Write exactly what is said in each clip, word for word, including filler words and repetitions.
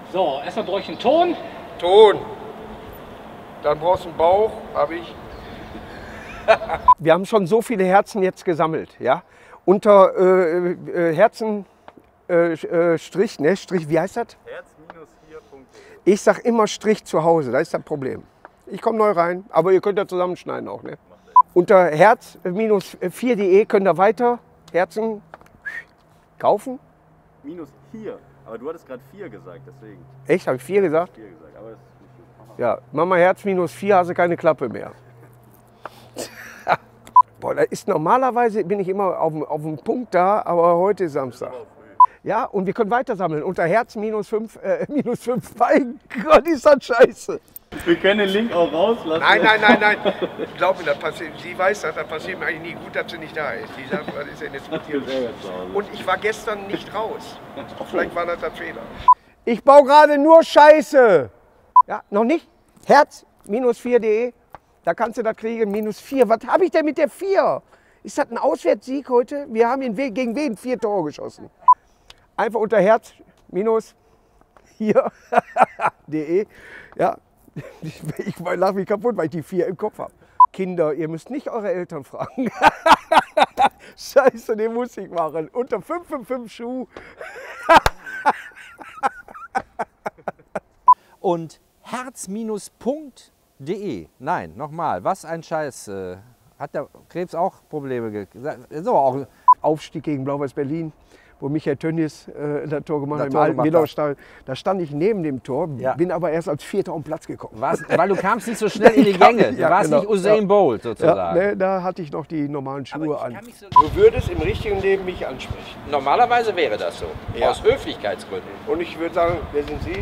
So, erstmal brauche ich einen Ton. Ton. Dann brauchst du einen Bauch, habe ich. Wir haben schon so viele Herzen jetzt gesammelt, ja. Unter äh, äh, Herzen äh, äh, Strich, ne, Strich, wie heißt das? herz vier punkt de. Ich sag immer Strich zu Hause, das ist das Problem. Ich komme neu rein, aber ihr könnt ja zusammenschneiden auch, ne? Unter herz vier punkt de könnt ihr weiter Herzen kaufen. Minus vier, aber du hattest gerade vier gesagt, deswegen. Echt, habe ich vier gesagt? vier gesagt, aber das ist nicht gut. Ja, Mama Herz minus vier, hast du keine Klappe mehr. Boah, das ist normalerweise bin ich immer auf, auf dem Punkt da, aber heute ist Samstag. Ja, und wir können weiter sammeln. Unter Herz minus fünf, äh, minus fünf. Mein Gott, ist das scheiße. Wir können den Link auch rauslassen. Nein, nein, nein, nein. Glaub mir, das passiert. Sie weiß das, das passiert mir eigentlich nie. Gut, dass sie nicht da ist. Die sagt, was ist denn jetzt mit dir? Und ich war gestern nicht raus. Vielleicht war das der Fehler. Ich baue gerade nur Scheiße. Ja, noch nicht? Herz minus vier punkt de. Da kannst du das kriegen, minus vier. Was habe ich denn mit der vier? Ist das ein Auswärtssieg heute? Wir haben ihn gegen wen vier Tore geschossen. Einfach unter Herz minus hier de. Ja, ich, ich lache mich kaputt, weil ich die vier im Kopf habe. Kinder, ihr müsst nicht eure Eltern fragen. Scheiße, den muss ich machen. Unter fünf fünf fünf Schuh. Und herz punkt de. Nein, nochmal, was ein Scheiß. Äh, hat der Krebs auch Probleme gekriegt? So, auch Aufstieg gegen Blau-Weiß Berlin, wo Michael Tönnies äh, das Tor gemacht hat, im Tor alten gemacht Milauer-Stadion. Da stand ich neben dem Tor, Ja. bin aber erst als Vierter um Platz gekommen. Was, weil du kamst nicht so schnell in die Ich kam Gänge. nicht, Du ja, warst genau. nicht Usain Ja. Bolt Ja, sozusagen. ne, da hatte ich noch die normalen Schuhe ich an. kann mich so- Du würdest im richtigen Leben mich ansprechen. Normalerweise wäre das so, Ja. aus Höflichkeitsgründen. Und ich würde sagen, wer sind Sie?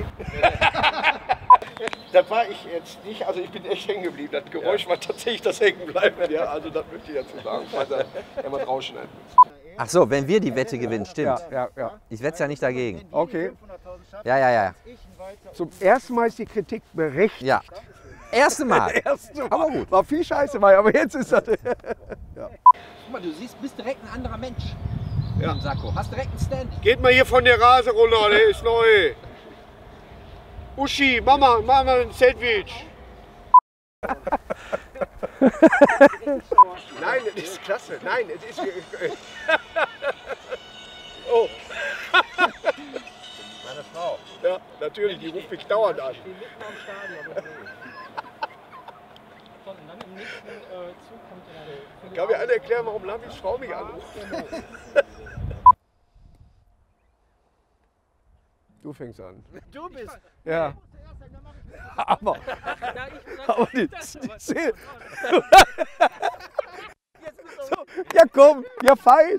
Das war ich jetzt nicht, also ich bin echt hängen geblieben. Das Geräusch ja. war tatsächlich das Hängenbleiben. Ja, also das möchte ich dazu sagen, falls er immer rausschneiden muss. Ach so, wenn wir die Wette gewinnen, stimmt. Ja, ja, ja. Ich wette ja nicht dagegen. Okay. Ja, ja, ja. Zum ersten Mal ist die Kritik berechtigt. Ja. Erste Mal. Erste Mal. Aber gut. War viel Scheiße bei, aber jetzt ist das. Ja. Guck mal, du siehst, bist direkt ein anderer Mensch Ja. im Sakko. Hast direkt einen Stand. Geht mal hier von der Rase runter, der ist neu. Uschi, Mama, mach mal ein Sandwich. Nein, das ist klasse. Nein, es ist. Oh. Meine Frau. Ja, natürlich, die ruft mich dauernd an. Kann mir einer erklären, warum Lambis Frau mich anruft? Du fängst an. Du bist. Ja. Aber, aber die, die Szene. So, ja komm, ja fein.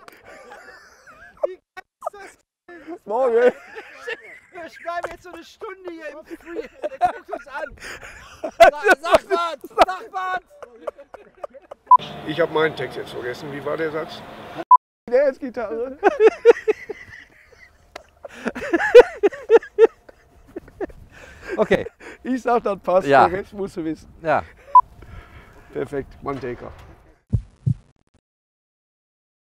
Morgen. Wir schreiben jetzt so eine Stunde hier im Free. Der guckt uns an. Sag, sag was, sag was. Ich habe meinen Text jetzt vergessen. Wie war der Satz? Der ist Gitarre. Okay. Ich sag, das passt. Ja. Der Rest musst du wissen. Ja. Perfekt, Mann Taker.